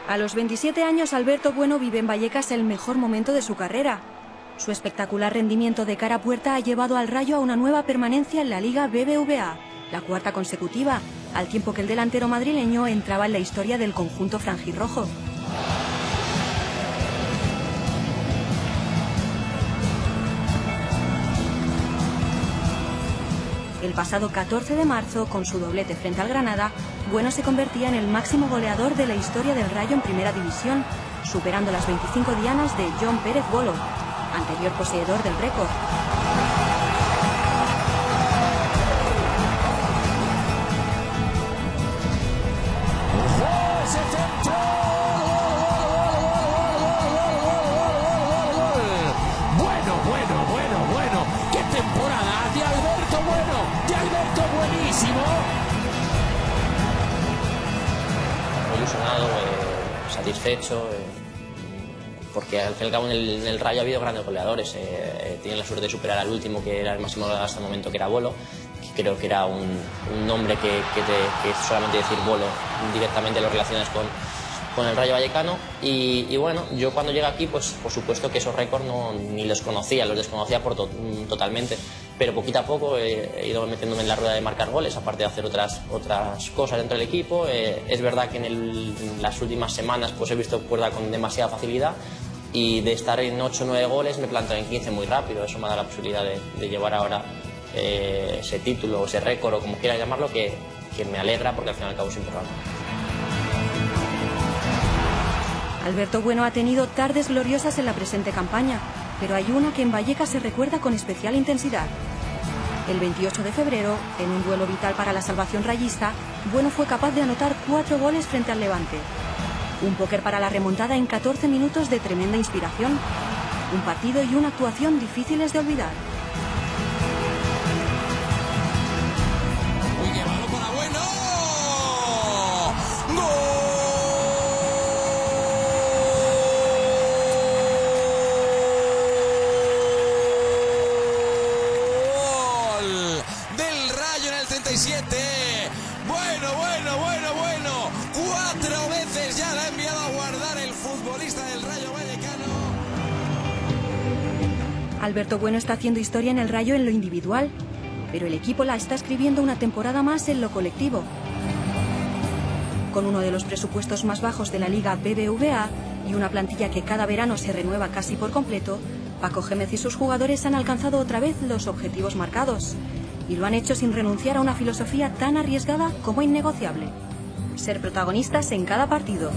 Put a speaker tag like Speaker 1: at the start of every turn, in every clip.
Speaker 1: A los 27 años, Alberto Bueno vive en Vallecas el mejor momento de su carrera. Su espectacular rendimiento de cara a puerta ha llevado al Rayo a una nueva permanencia en la Liga BBVA, la cuarta consecutiva, al tiempo que el delantero madrileño entraba en la historia del conjunto franjirrojo. El pasado 14 de marzo, con su doblete frente al Granada, Bueno se convertía en el máximo goleador de la historia del Rayo en Primera División, superando las 25 dianas de John Pérez Bolo, anterior poseedor del récord.
Speaker 2: Bueno, qué temporada de Alberto Bueno, de Alberto Buenísimo.
Speaker 3: Ilusionado, satisfecho, porque al fin y al cabo en el Rayo ha habido grandes goleadores. Tienen la suerte de superar al último, que era el máximo goleador hasta el momento, que era Bolo, que creo que era un nombre que solamente decir Bolo directamente lo relacionas con el Rayo Vallecano. Y bueno, yo cuando llegué aquí, pues por supuesto que esos récords ni los conocía, los desconocía totalmente, pero poquito a poco he ido metiéndome en la rueda de marcar goles, aparte de hacer otras cosas dentro del equipo. Es verdad que en las últimas semanas pues he visto cuerda con demasiada facilidad, y de estar en 8 o 9 goles me planteo en 15 muy rápido. Eso me da la posibilidad de llevar ahora ese título, ese récord, o como quiera llamarlo, que me alegra, porque al fin y al cabo es importante.
Speaker 1: Alberto Bueno ha tenido tardes gloriosas en la presente campaña, pero hay una que en Vallecas se recuerda con especial intensidad. El 28 de febrero, en un duelo vital para la salvación rayista, Bueno fue capaz de anotar 4 goles frente al Levante. Un póker para la remontada en 14 minutos de tremenda inspiración. Un partido y una actuación difíciles de olvidar.
Speaker 2: Muy bien, balón para Bueno. ¡Gol! Del Rayo en el 37. Bueno. 4 veces ya la ha enviado a guardar el futbolista del Rayo Vallecano.
Speaker 1: Alberto Bueno está haciendo historia en el Rayo en lo individual, pero el equipo la está escribiendo una temporada más en lo colectivo. Con uno de los presupuestos más bajos de la Liga BBVA y una plantilla que cada verano se renueva casi por completo, Paco Gémez y sus jugadores han alcanzado otra vez los objetivos marcados, y lo han hecho sin renunciar a una filosofía tan arriesgada como innegociable: ser protagonistas en cada partido.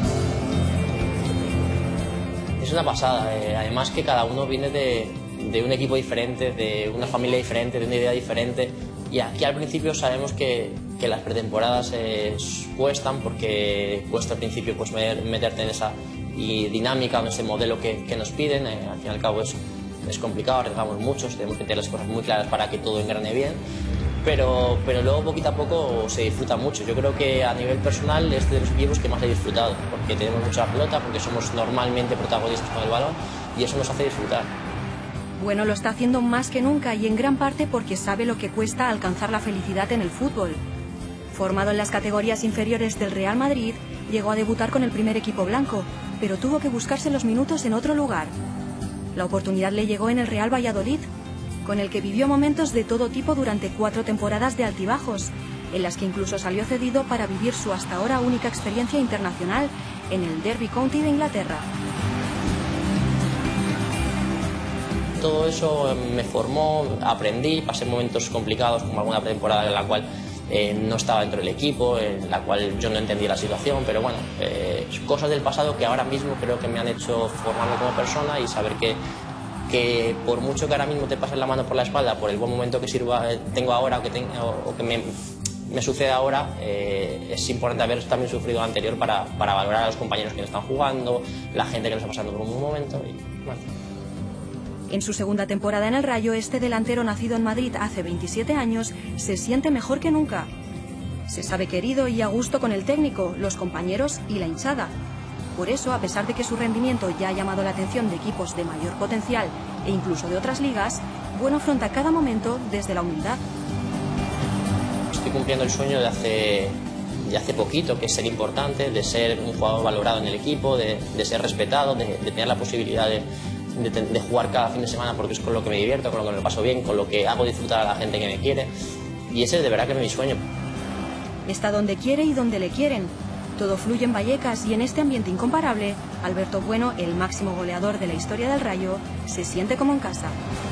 Speaker 3: Es una pasada, además que cada uno viene de un equipo diferente, de una familia diferente, de una idea diferente, y aquí al principio sabemos que las pretemporadas cuestan, porque cuesta al principio pues meterte en esa dinámica, en ese modelo que nos piden. Al fin y al cabo es complicado, arriesgamos muchos, tenemos que tener las cosas muy claras para que todo engrane bien, pero luego poquito a poco se disfruta mucho. Yo creo que a nivel personal es de los equipos que más he disfrutado, porque tenemos mucha pelota, porque somos normalmente protagonistas con el balón, y eso nos hace disfrutar.
Speaker 1: Bueno lo está haciendo más que nunca, y en gran parte porque sabe lo que cuesta alcanzar la felicidad en el fútbol. Formado en las categorías inferiores del Real Madrid, llegó a debutar con el primer equipo blanco, pero tuvo que buscarse los minutos en otro lugar. La oportunidad le llegó en el Real Valladolid, con el que vivió momentos de todo tipo durante 4 temporadas de altibajos, en las que incluso salió cedido para vivir su hasta ahora única experiencia internacional en el Derby County de Inglaterra.
Speaker 3: Todo eso me formó, aprendí, pasé momentos complicados, como alguna temporada en la cual no estaba dentro del equipo, en la cual yo no entendía la situación, pero bueno, cosas del pasado que ahora mismo creo que me han hecho formarme como persona, y saber que por mucho que ahora mismo te pases la mano por la espalda por el buen momento que tengo ahora o que me sucede ahora, es importante haber también sufrido lo anterior para valorar a los compañeros que no están jugando, la gente que nos está pasando por un buen momento. Y, bueno.
Speaker 1: En su segunda temporada en el Rayo, este delantero nacido en Madrid hace 27 años se siente mejor que nunca. Se sabe querido y a gusto con el técnico, los compañeros y la hinchada. Por eso, a pesar de que su rendimiento ya ha llamado la atención de equipos de mayor potencial e incluso de otras ligas, Bueno afronta cada momento desde la humildad.
Speaker 3: Estoy cumpliendo el sueño de hace hace poquito, que es ser importante, de ser un jugador valorado en el equipo, de ser respetado, de tener la posibilidad de jugar cada fin de semana, porque es con lo que me divierto, con lo que me paso bien, con lo que hago disfrutar a la gente que me quiere, y ese de verdad que es mi sueño.
Speaker 1: Está donde quiere y donde le quieren. Todo fluye en Vallecas y en este ambiente incomparable, Alberto Bueno, el máximo goleador de la historia del Rayo, se siente como en casa.